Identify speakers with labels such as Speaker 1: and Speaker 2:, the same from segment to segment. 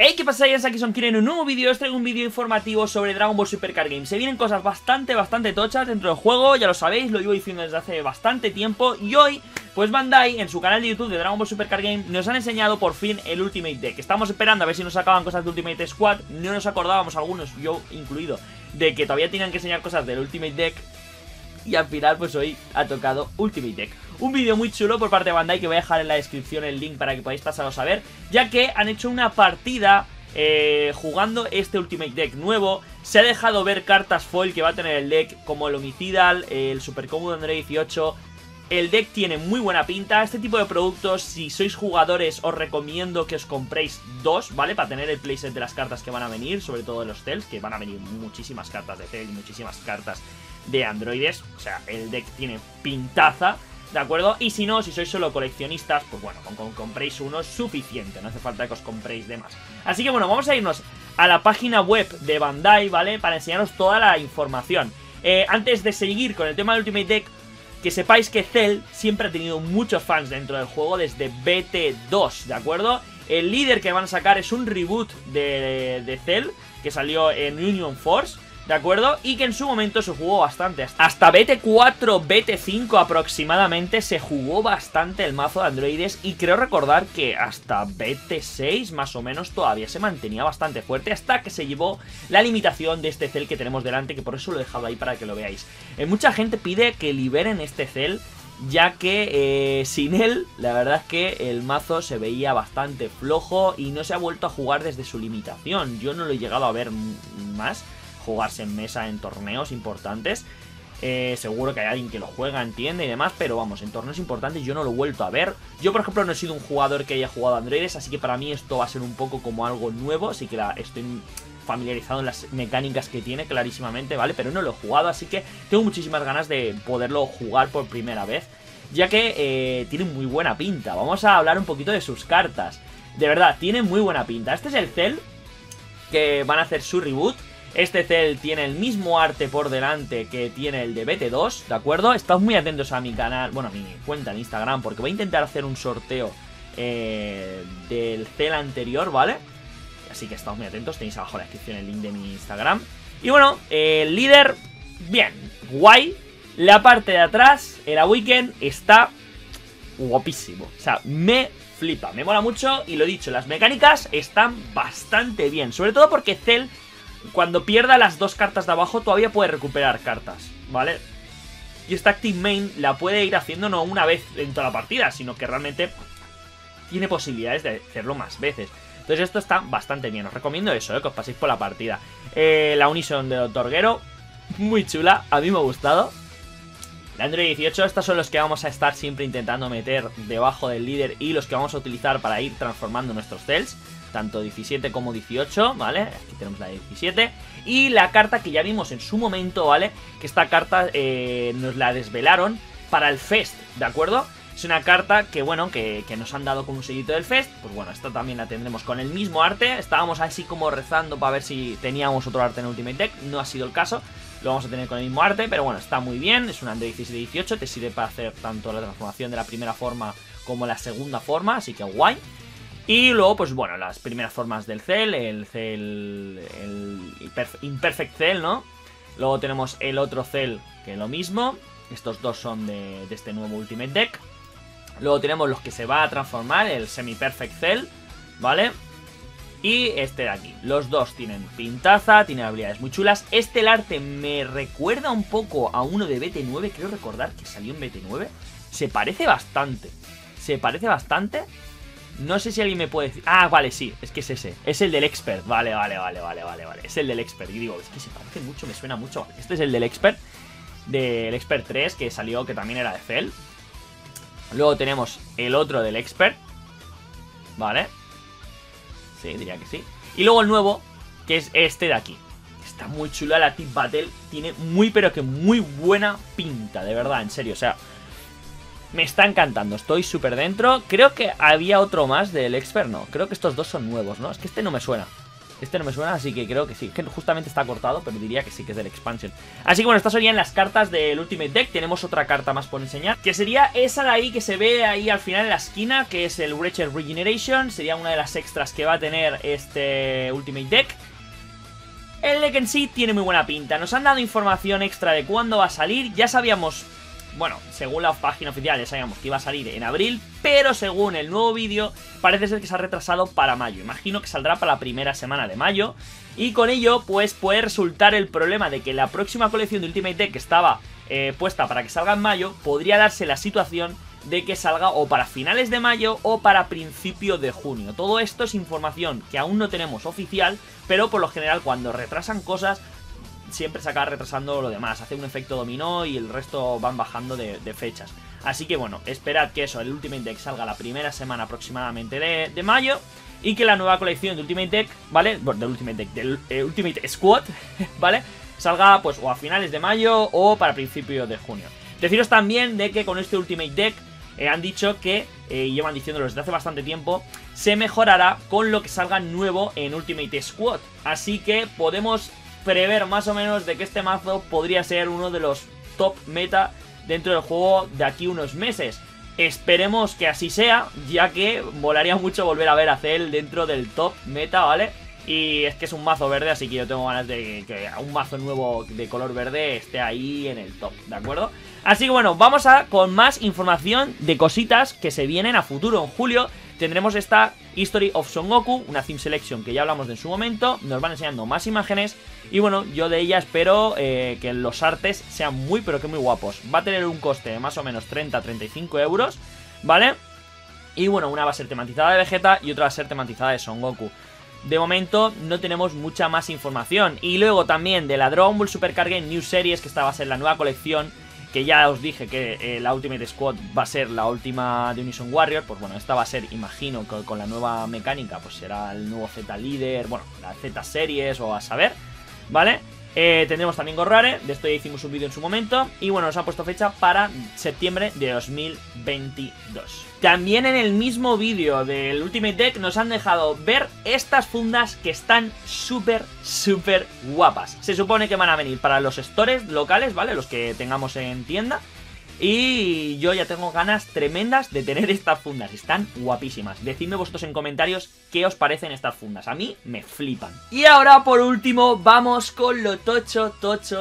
Speaker 1: Hey, ¿qué pasa? Aquí son Kiren en un nuevo vídeo. Os traigo un vídeo informativo sobre Dragon Ball Super Card Game. Se vienen cosas bastante tochas dentro del juego, ya lo sabéis, lo llevo diciendo desde hace bastante tiempo. Y hoy, pues Bandai, en su canal de YouTube de Dragon Ball Super Card Game, nos han enseñado por fin el Ultimate Deck. Estamos esperando a ver si nos sacaban cosas de Ultimate Squad. No nos acordábamos algunos, yo incluido, de que todavía tenían que enseñar cosas del Ultimate Deck. Y al final pues hoy ha tocado Ultimate Deck. Un vídeo muy chulo por parte de Bandai que voy a dejar en la descripción el link para que podáis pasaros a ver, ya que han hecho una partida jugando este Ultimate Deck nuevo. Se ha dejado ver cartas foil que va a tener el deck, como el Homicidal, el Super Cómodo Android 18. El deck tiene muy buena pinta. Este tipo de productos, si sois jugadores, os recomiendo que os compréis dos, ¿vale? Para tener el playset de las cartas que van a venir, sobre todo de los Cells, que van a venir muchísimas cartas de Cell y muchísimas cartas de androides. O sea, el deck tiene pintaza, ¿de acuerdo? Y si no, si sois solo coleccionistas, pues bueno, con compréis uno es suficiente, no hace falta que os compréis de más. Así que bueno, vamos a irnos a la página web de Bandai, ¿vale? Para enseñaros toda la información. Antes de seguir con el tema del Ultimate Deck, que sepáis que Cell siempre ha tenido muchos fans dentro del juego desde BT2, ¿de acuerdo? El líder que van a sacar es un reboot de Cell, que salió en Union Force, ¿de acuerdo? Y que en su momento se jugó bastante. Hasta BT4, BT5 aproximadamente se jugó bastante el mazo de androides. Y creo recordar que hasta BT6 más o menos todavía se mantenía bastante fuerte, hasta que se llevó la limitación de este Cell que tenemos delante, que por eso lo he dejado ahí para que lo veáis. Mucha gente pide que liberen este Cell, ya que sin él, la verdad es que el mazo se veía bastante flojo y no se ha vuelto a jugar desde su limitación. Yo no lo he llegado a ver más jugarse en mesa en torneos importantes. Seguro que hay alguien que lo juega, entiende y demás, pero vamos, en torneos importantes yo no lo he vuelto a ver. Yo, por ejemplo, no he sido un jugador que haya jugado androides, así que para mí esto va a ser un poco como algo nuevo. Así que estoy familiarizado en las mecánicas que tiene, clarísimamente, ¿vale? Pero no lo he jugado, así que tengo muchísimas ganas de poderlo jugar por primera vez, ya que tiene muy buena pinta. Vamos a hablar un poquito de sus cartas. De verdad, tiene muy buena pinta. Este es el Cell que van a hacer su reboot. Este Cell tiene el mismo arte por delante que tiene el de BT2, ¿de acuerdo? Estad muy atentos a mi canal, bueno, a mi cuenta en Instagram, porque voy a intentar hacer un sorteo del Cell anterior, ¿vale? Así que estad muy atentos, tenéis abajo en la descripción el link de mi Instagram. Y bueno, el líder, bien, guay. La parte de atrás, el Awaken, está guapísimo. O sea, me flipa, me mola mucho y lo dicho, las mecánicas están bastante bien. Sobre todo porque Cell, cuando pierda las dos cartas de abajo, todavía puede recuperar cartas, ¿vale? Y esta Active Main la puede ir haciendo no una vez en toda la partida, sino que realmente tiene posibilidades de hacerlo más veces. Entonces esto está bastante bien, os recomiendo eso, que os paséis por la partida. La Unison de Dr. Gero, muy chula, a mí me ha gustado. La Android 18, estos son los que vamos a estar siempre intentando meter debajo del líder y los que vamos a utilizar para ir transformando nuestros Cells, tanto 17 como 18, ¿vale? Aquí tenemos la de 17. Y la carta que ya vimos en su momento, ¿vale? Que esta carta nos la desvelaron para el Fest, ¿de acuerdo? Es una carta que, bueno, que nos han dado como un sellito del Fest. Pues bueno, esta también la tendremos con el mismo arte. Estábamos así como rezando para ver si teníamos otro arte en Ultimate Deck. No ha sido el caso. Lo vamos a tener con el mismo arte, pero bueno, está muy bien. Es un Android 17-18, te sirve para hacer tanto la transformación de la primera forma como la segunda forma, así que guay. Y luego, pues bueno, las primeras formas del Cell, el Imperfect Cell, ¿no? Luego tenemos el otro Cell, que es lo mismo. Estos dos son de este nuevo Ultimate Deck. Luego tenemos los que se va a transformar, el Semi-Perfect Cell, ¿vale? Y este de aquí. Los dos tienen pintaza, tienen habilidades muy chulas. El arte me recuerda un poco a uno de BT9, creo recordar que salió en BT9. Se parece bastante. Se parece bastante. No sé si alguien me puede decir... Ah, vale, sí, es que es ese. Es el del Expert. Vale. Es el del Expert. Y digo, es que se parece mucho, me suena mucho. Este es el del Expert. Del Expert 3, que salió, que también era de Cell. Luego tenemos el otro del Expert. Vale. Sí, diría que sí. Y luego el nuevo, que es este de aquí. Está muy chula la Tip Battle. Tiene muy, pero que muy buena pinta, de verdad, en serio. O sea, me está encantando, estoy súper dentro. Creo que había otro más del Expert, no. Creo que estos dos son nuevos, ¿no? Es que este no me suena. Este no me suena, así que creo que sí. Que justamente está cortado, pero diría que sí, que es del expansion. Así que bueno, estas serían las cartas del Ultimate Deck. Tenemos otra carta más por enseñar, que sería esa de ahí que se ve ahí al final en la esquina, que es el Wretched Regeneration. Sería una de las extras que va a tener este Ultimate Deck. El deck en sí tiene muy buena pinta. Nos han dado información extra de cuándo va a salir. Ya sabíamos... Bueno, según la página oficial ya sabíamos que iba a salir en abril, pero según el nuevo vídeo parece ser que se ha retrasado para mayo. Imagino que saldrá para la primera semana de mayo. Y con ello pues puede resultar el problema de que la próxima colección de Ultimate Deck que estaba puesta para que salga en mayo, podría darse la situación de que salga o para finales de mayo o para principio de junio. Todo esto es información que aún no tenemos oficial, pero por lo general cuando retrasan cosas siempre se acaba retrasando lo demás, hace un efecto dominó y el resto van bajando de fechas. Así que bueno, esperad que eso, el Ultimate Deck salga la primera semana aproximadamente de mayo y que la nueva colección de Ultimate Deck, ¿vale? Bueno, del Ultimate Deck, del Ultimate Squad, ¿vale? Salga pues o a finales de mayo o para principios de junio. Deciros también de que con este Ultimate Deck han dicho que, llevan diciéndolo desde hace bastante tiempo, se mejorará con lo que salga nuevo en Ultimate Squad. Así que podemos prever más o menos de que este mazo podría ser uno de los top meta dentro del juego de aquí unos meses. Esperemos que así sea, ya que molaría mucho volver a ver a Cell dentro del top meta, ¿vale? Y es que es un mazo verde, así que yo tengo ganas de que un mazo nuevo de color verde esté ahí en el top, ¿de acuerdo? Así que bueno, vamos con más información de cositas que se vienen a futuro. En julio tendremos esta History of Son Goku, una theme selection que ya hablamos de en su momento. Nos van enseñando más imágenes y bueno, yo de ella espero que los artes sean muy pero que muy guapos. Va a tener un coste de más o menos 30-35 euros, ¿vale? Y bueno, una va a ser tematizada de Vegeta y otra va a ser tematizada de Son Goku. De momento no tenemos mucha más información. Y luego también de la Dragon Ball Super Card Game New Series, que esta va a ser la nueva colección, que ya os dije que la Ultimate Squad va a ser la última de Unison Warrior. Pues bueno, esta va a ser, imagino, que con la nueva mecánica, pues será el nuevo Z Líder, bueno, la Z Series o a saber, ¿vale? Tendremos también Gorrare, de esto ya hicimos un vídeo en su momento. Y bueno, nos han puesto fecha para septiembre de 2022. También en el mismo vídeo del Ultimate Deck nos han dejado ver estas fundas que están súper guapas. Se supone que van a venir para los stores locales, ¿vale? Los que tengamos en tienda. Y yo ya tengo ganas tremendas de tener estas fundas. Están guapísimas. Decidme vosotros en comentarios qué os parecen estas fundas. A mí me flipan. Y ahora por último vamos con lo tocho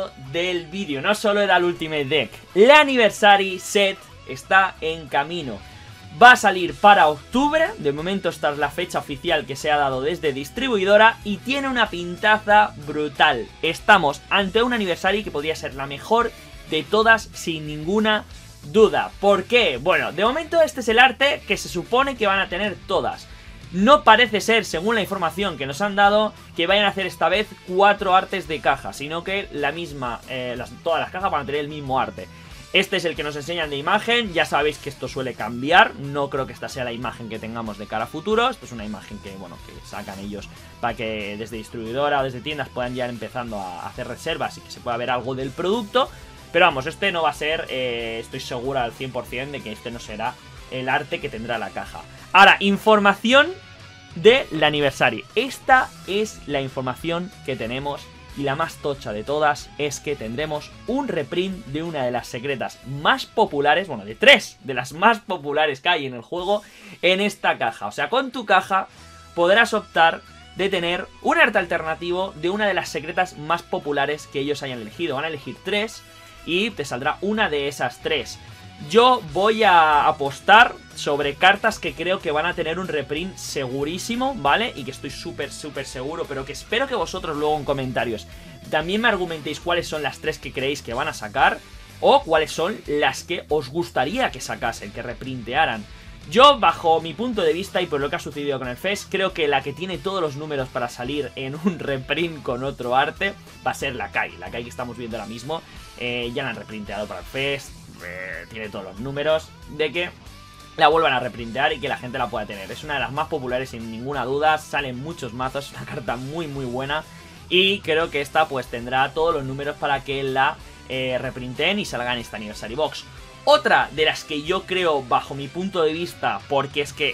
Speaker 1: del vídeo. No solo era el Ultimate Deck. La Anniversary Set está en camino. Va a salir para octubre. De momento esta es la fecha oficial que se ha dado desde distribuidora. Y tiene una pintaza brutal. Estamos ante un Anniversary que podría ser la mejor de todas sin ninguna duda. ¿Por qué? Bueno, de momento este es el arte que se supone que van a tener todas. No parece ser, según la información que nos han dado, que vayan a hacer esta vez 4 artes de caja, sino que la misma, todas las cajas van a tener el mismo arte. Este es el que nos enseñan de imagen. Ya sabéis que esto suele cambiar. No creo que esta sea la imagen que tengamos de cara a futuro. Esto es una imagen que, bueno, que sacan ellos para que desde distribuidora o desde tiendas puedan ya empezando a hacer reservas y que se pueda ver algo del producto. Pero vamos, este no va a ser, estoy segura al 100% de que este no será el arte que tendrá la caja. Ahora, información de la Anniversary. Esta es la información que tenemos y la más tocha de todas es que tendremos un reprint de una de las secretas más populares, bueno, de 3 de las más populares que hay en el juego en esta caja. O sea, con tu caja podrás optar de tener un arte alternativo de una de las secretas más populares que ellos hayan elegido. Van a elegir 3 y te saldrá una de esas 3. Yo voy a apostar sobre cartas que creo que van a tener un reprint segurísimo, ¿vale? Y que estoy súper seguro, pero que espero que vosotros luego en comentarios también me argumentéis cuáles son las 3 que creéis que van a sacar o cuáles son las que os gustaría que sacasen, que reprintearan. Yo, bajo mi punto de vista y por lo que ha sucedido con el FES, creo que la que tiene todos los números para salir en un reprint con otro arte va a ser la Kai. La Kai que estamos viendo ahora mismo, ya la han reprinteado para el FES, tiene todos los números de que la vuelvan a reprintear y que la gente la pueda tener. Es una de las más populares sin ninguna duda, salen muchos mazos, es una carta muy buena y creo que esta pues tendrá todos los números para que la reprinten y salga en esta Anniversary Box. Otra de las que yo creo, bajo mi punto de vista, porque es que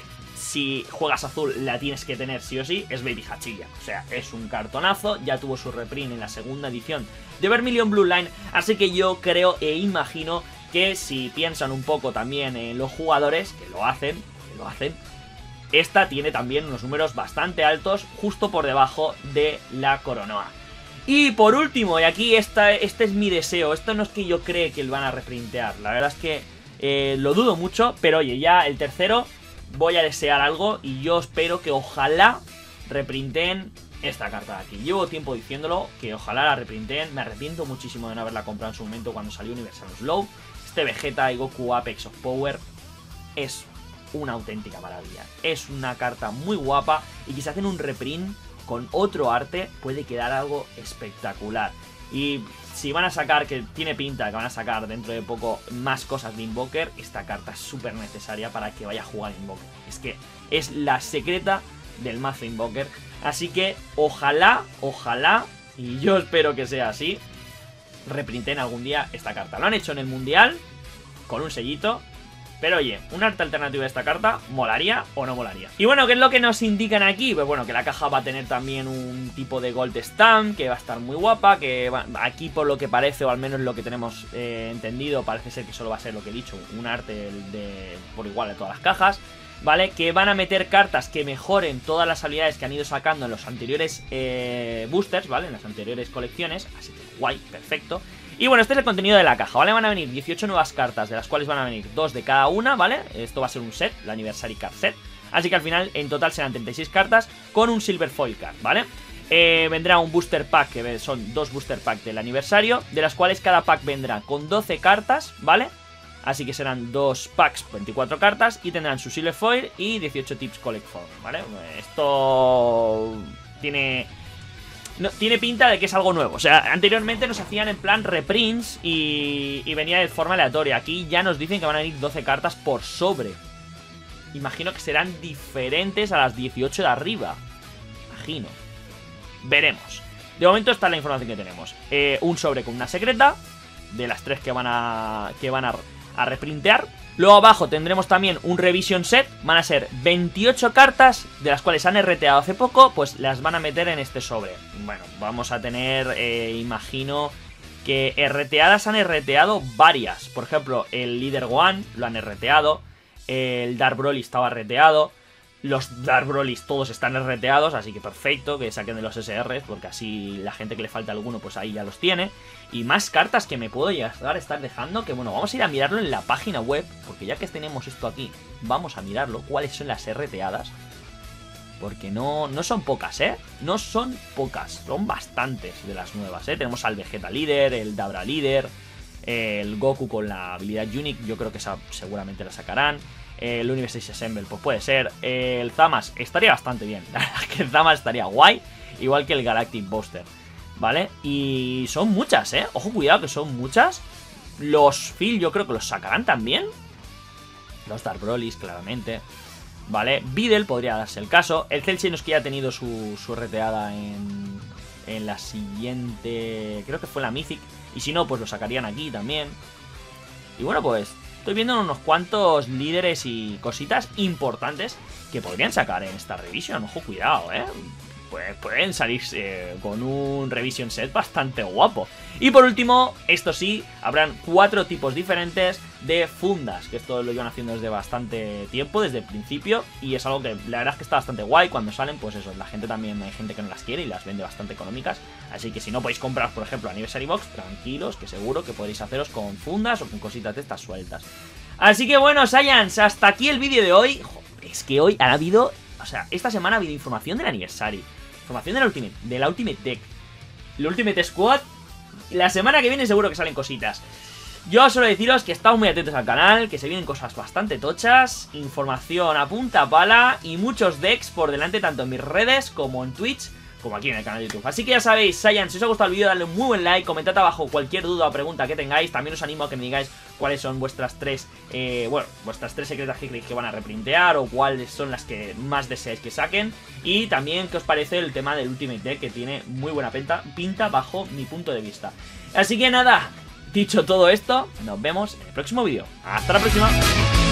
Speaker 1: si juegas azul la tienes que tener sí o sí, es Baby Hachilla. O sea, es un cartonazo, ya tuvo su reprint en la segunda edición de Vermilion Blue Line, así que yo creo e imagino que si piensan un poco también en los jugadores, que lo hacen, esta tiene también unos números bastante altos, justo por debajo de la Coronoa. Y por último, y aquí este es mi deseo, esto no es que yo cree que lo van a reprintear, la verdad es que lo dudo mucho, pero oye, ya el tercero voy a desear algo y yo espero que ojalá reprinten esta carta de aquí. Llevo tiempo diciéndolo, que ojalá la reprinten, me arrepiento muchísimo de no haberla comprado en su momento cuando salió Universal Slow. Este Vegeta y Goku Apex of Power es una auténtica maravilla, es una carta muy guapa y que si hacen un reprint con otro arte puede quedar algo espectacular. Y si van a sacar, que tiene pinta que van a sacar dentro de poco más cosas de Invoker, esta carta es súper necesaria para que vaya a jugar Invoker. Es que es la secreta del mazo Invoker. Así que ojalá, y yo espero que sea así, reprinten algún día esta carta. Lo han hecho en el Mundial con un sellito. Pero oye, un arte alternativo de esta carta, ¿molaría o no molaría? Y bueno, ¿qué es lo que nos indican aquí? Pues bueno, que la caja va a tener también un tipo de Gold Stamp, que va a estar muy guapa, que aquí por lo que parece, o al menos lo que tenemos entendido, parece ser que solo va a ser lo que he dicho, un arte por igual de todas las cajas, ¿vale? Que van a meter cartas que mejoren todas las habilidades que han ido sacando en los anteriores boosters, ¿vale? En las anteriores colecciones, así que guay, perfecto. Y bueno, este es el contenido de la caja, ¿vale? Van a venir 18 nuevas cartas, de las cuales van a venir 2 de cada una, ¿vale? Esto va a ser un set, el Anniversary Card Set. Así que al final, en total serán 36 cartas con un Silver Foil Card, ¿vale? Vendrá un Booster Pack, que son 2 Booster Pack del aniversario, de las cuales cada pack vendrá con 12 cartas, ¿vale? Así que serán 2 packs, 24 cartas, y tendrán su Silver Foil y 18 Tips Collect Form, ¿vale? Esto tiene pinta de que es algo nuevo. O sea, anteriormente nos hacían en plan reprints y venía de forma aleatoria. Aquí ya nos dicen que van a venir 12 cartas por sobre. Imagino que serán diferentes a las 18 de arriba. Imagino. Veremos. De momento esta es la información que tenemos. Un sobre con una secreta, de las 3 que van a reprintear. Luego abajo tendremos también un Revision Set. Van a ser 28 cartas, de las cuales han RTado hace poco, pues las van a meter en este sobre. Bueno, vamos a tener, imagino que RTadas han RTado varias. Por ejemplo, el Leader One lo han RTado, el Dark Broly estaba RTado, los Dark Broly's todos están RTados, así que perfecto que saquen de los SRs, porque así la gente que le falta alguno, pues ahí ya los tiene. Y más cartas que me puedo llegar a estar dejando, que bueno, vamos a ir a mirarlo en la página web, porque ya que tenemos esto aquí, vamos a mirarlo, cuáles son las RTadas. Porque no son pocas, ¿eh? No son pocas, son bastantes de las nuevas, ¿eh? Tenemos al Vegeta Líder, el Dabra Líder, el Goku con la habilidad Unique, yo creo que esa seguramente la sacarán. El Universe Assemble, pues puede ser. El Zamas estaría bastante bien. La verdad es que el Zamas estaría guay, igual que el Galactic Booster, ¿vale? Y son muchas, ¿eh? Ojo, cuidado que son muchas. Los Phil yo creo que los sacarán también. Los Dark Broly's, claramente, ¿vale? Videl podría darse el caso. El Celsius que ya ha tenido su reteada en la siguiente, creo que fue la Mythic. Y si no, pues lo sacarían aquí también. Y bueno, pues estoy viendo unos cuantos líderes y cositas importantes que podrían sacar en esta revisión. Ojo, cuidado, pues pueden salirse con un revision set bastante guapo. Y por último, esto sí, habrán 4 tipos diferentes de fundas, que esto lo llevan haciendo desde bastante tiempo, desde el principio, y es algo que la verdad es que está bastante guay. Cuando salen, pues eso, la gente también, hay gente que no las quiere y las vende bastante económicas, así que si no podéis comprar, por ejemplo, Anniversary Box, tranquilos, que seguro que podéis haceros con fundas o con cositas de estas sueltas. Así que bueno, Saiyans, hasta aquí el vídeo de hoy. Joder, es que hoy han habido, o sea, esta semana ha habido información del Anniversary, información de la Ultimate Deck, el Ultimate Squad. La semana que viene seguro que salen cositas. Yo solo deciros que estad muy atentos al canal, que se vienen cosas bastante tochas, información a punta pala y muchos decks por delante, tanto en mis redes como en Twitch, como aquí en el canal de YouTube. Así que ya sabéis, Saiyans, si os ha gustado el vídeo, dadle un muy buen like, comentad abajo cualquier duda o pregunta que tengáis. También os animo a que me digáis cuáles son vuestras tres secretas que creéis que van a reprintear, o cuáles son las que más deseáis que saquen. Y también qué os parece el tema del Ultimate Deck, que tiene muy buena pinta bajo mi punto de vista. Así que nada, dicho todo esto, nos vemos en el próximo vídeo. ¡Hasta la próxima!